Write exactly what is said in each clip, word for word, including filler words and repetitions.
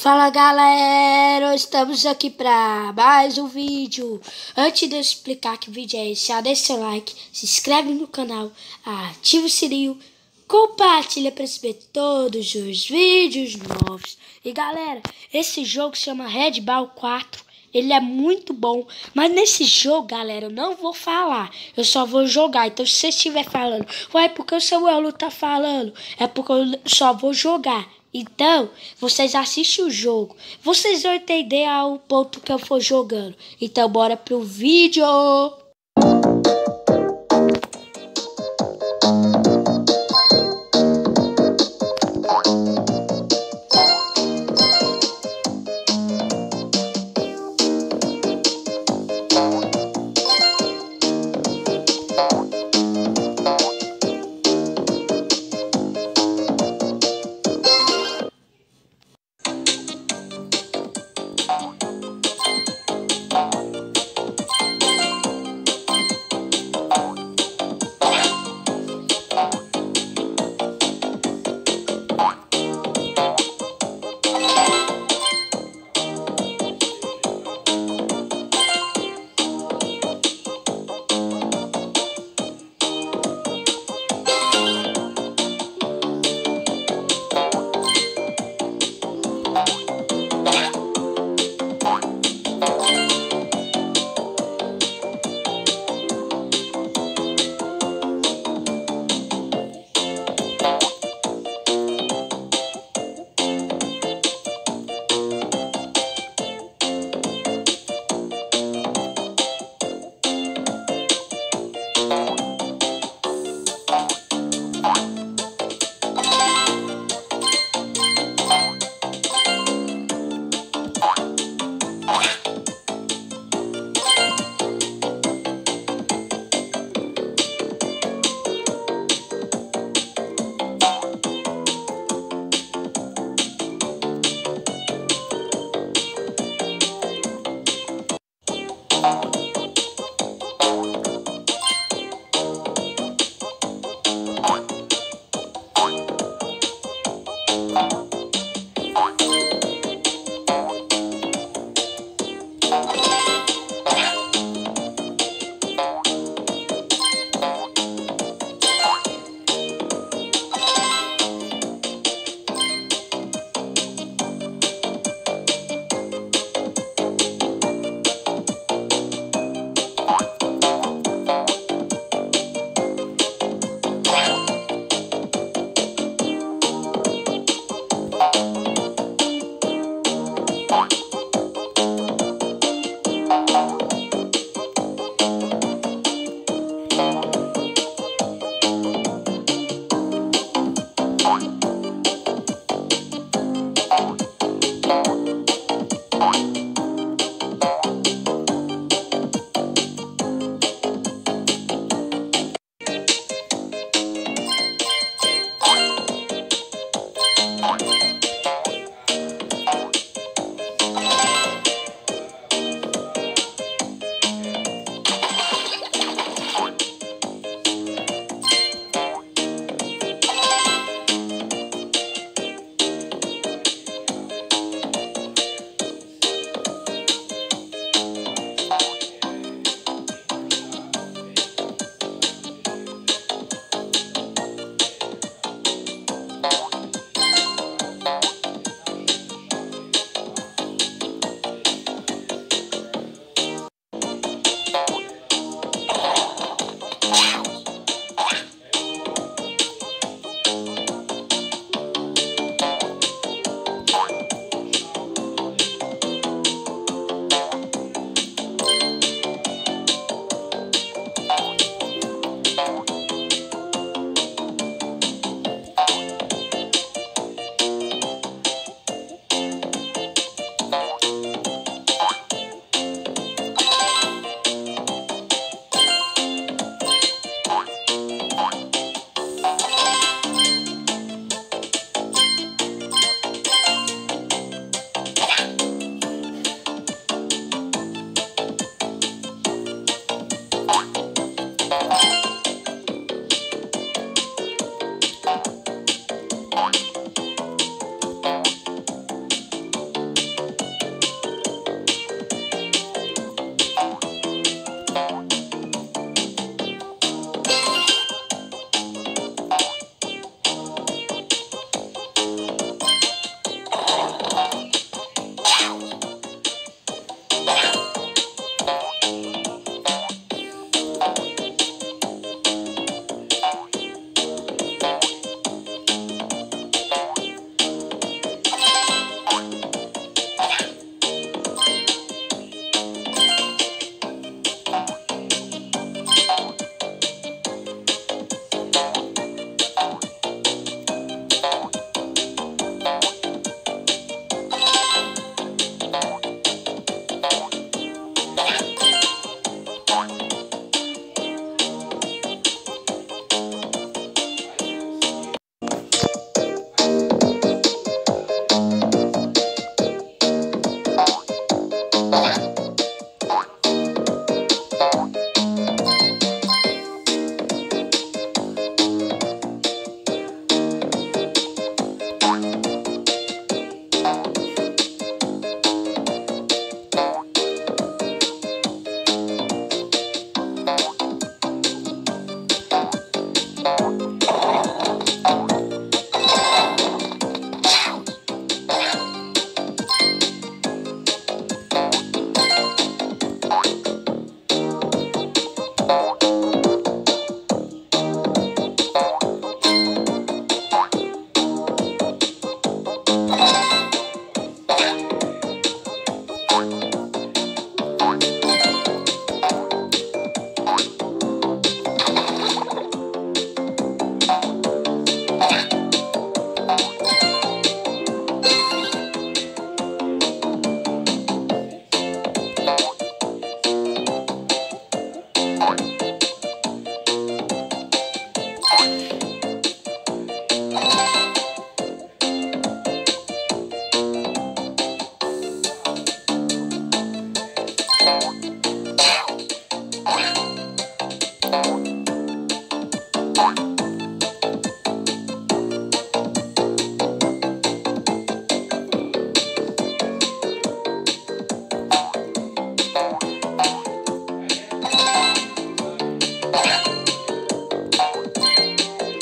Fala galera, estamos aqui para mais um vídeo. Antes de eu explicar que vídeo é esse, já deixa seu like, se inscreve no canal, ativa o sininho, compartilha para receber todos os vídeos novos. E galera, esse jogo se chama Red Ball quatro. Ele é muito bom, mas nesse jogo, galera, eu não vou falar. Eu só vou jogar. Então, se você estiver falando, ué, porque o Samuel não tá falando? É porque eu só vou jogar. Então, vocês assistem o jogo. Vocês vão entender ao ponto que eu for jogando. Então, bora pro vídeo.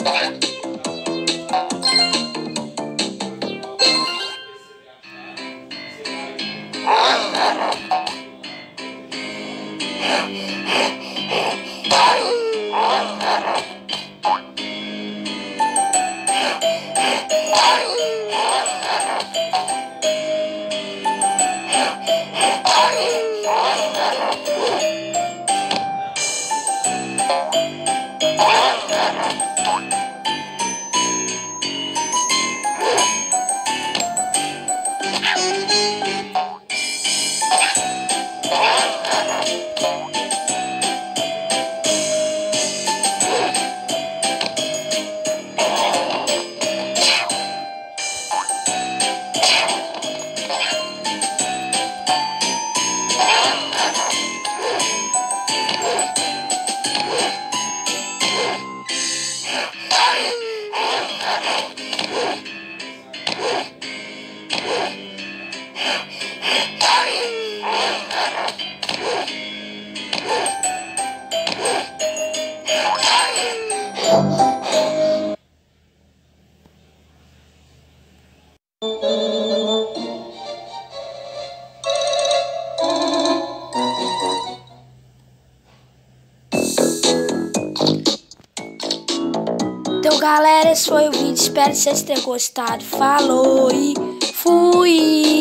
Então, galera, esse foi o vídeo. Espero que vocês tenham gostado. Falou e fui!